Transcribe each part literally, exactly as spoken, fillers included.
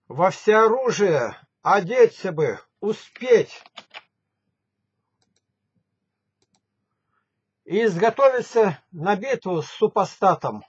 Во всеоружие одеться бы, успеть, и изготовиться на битву с супостатом.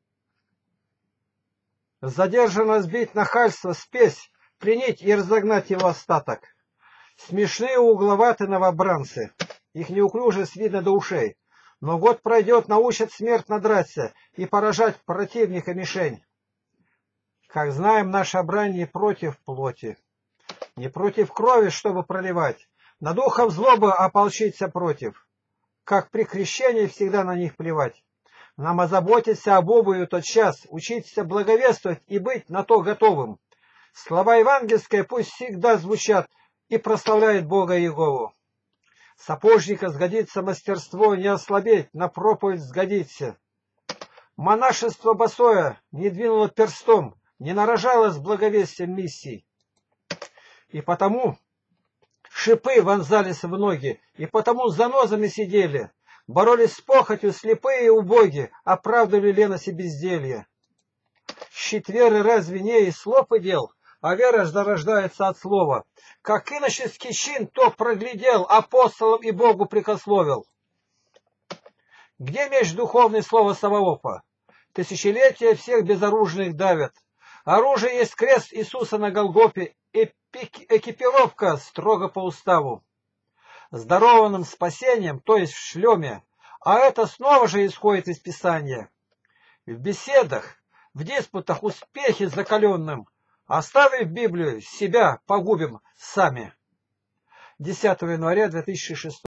Задержанно сбить нахальство, спесь, пленить и разогнать его остаток. Смешные угловатые новобранцы, их неуклюжесть видно до ушей, но год пройдет, научат смертно драться и поражать противника мишень. Как знаем, наша брань не против плоти, не против крови, чтобы проливать, на духов злобы ополчиться против. Как при крещении всегда на них плевать. Нам озаботиться об обуви тот час, учиться благовествовать и быть на то готовым. Слова евангельские пусть всегда звучат и прославляют Бога Иегову. Сапожника сгодится мастерство, не ослабеть, на проповедь сгодится. Монашество босое не двинуло перстом, не нарожалось благовестием миссий. И потому шипы вонзались в ноги, и потому с занозами сидели, боролись с похотью слепые и убоги, оправдывали леность и безделье. Щит веры разве не из слов и дел, а вера зарождается от слова. Как иноческий чин то проглядел, апостолам и Богу прикословил. Где меч духовный слова Саваофа? Тысячелетия всех безоружных давят. Оружие есть крест Иисуса на Голгофе, экипировка строго по уставу. С дарованным спасением, то есть в шлеме, а это снова же исходит из Писания. В беседах, в диспутах успехи закаленным, оставив Библию, себя погубим сами. десятого января две тысячи шестого